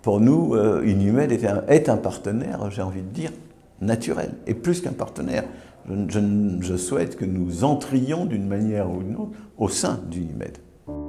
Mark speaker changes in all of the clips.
Speaker 1: Pour nous, Unimed est un partenaire, j'ai envie de dire, naturel, et plus qu'un partenaire. Je souhaite que nous entrions d'une manière ou d'une autre au sein d'Unimed.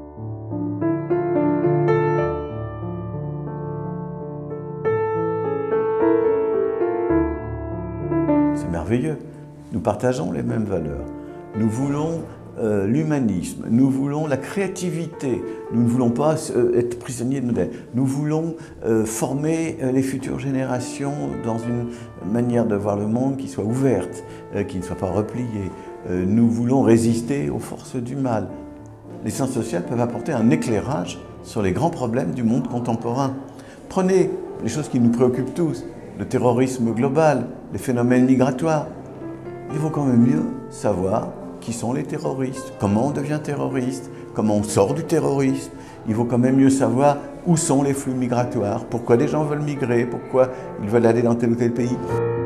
Speaker 1: C'est merveilleux. Nous partageons les mêmes valeurs. Nous voulons l'humanisme, nous voulons la créativité, nous ne voulons pas être prisonniers de modèles. Nous voulons former les futures générations dans une manière de voir le monde qui soit ouverte, qui ne soit pas repliée. Nous voulons résister aux forces du mal. Les sciences sociales peuvent apporter un éclairage sur les grands problèmes du monde contemporain. Prenez les choses qui nous préoccupent tous, le terrorisme global, les phénomènes migratoires. Il vaut quand même mieux savoir qui sont les terroristes, comment on devient terroriste, comment on sort du terrorisme. Il vaut quand même mieux savoir où sont les flux migratoires, pourquoi les gens veulent migrer, pourquoi ils veulent aller dans tel ou tel pays.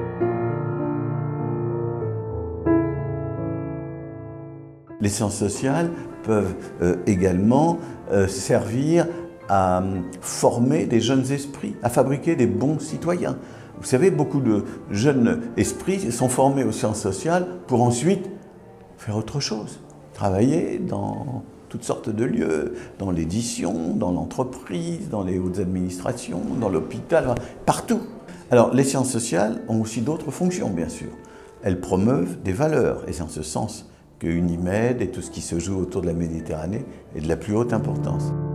Speaker 1: Les sciences sociales peuvent également servir à former des jeunes esprits, à fabriquer des bons citoyens. Vous savez, beaucoup de jeunes esprits sont formés aux sciences sociales pour ensuite faire autre chose, travailler dans toutes sortes de lieux, dans l'édition, dans l'entreprise, dans les hautes administrations, dans l'hôpital, partout. Alors, les sciences sociales ont aussi d'autres fonctions, bien sûr. Elles promeuvent des valeurs, et c'est en ce sens que Unimed et tout ce qui se joue autour de la Méditerranée est de la plus haute importance.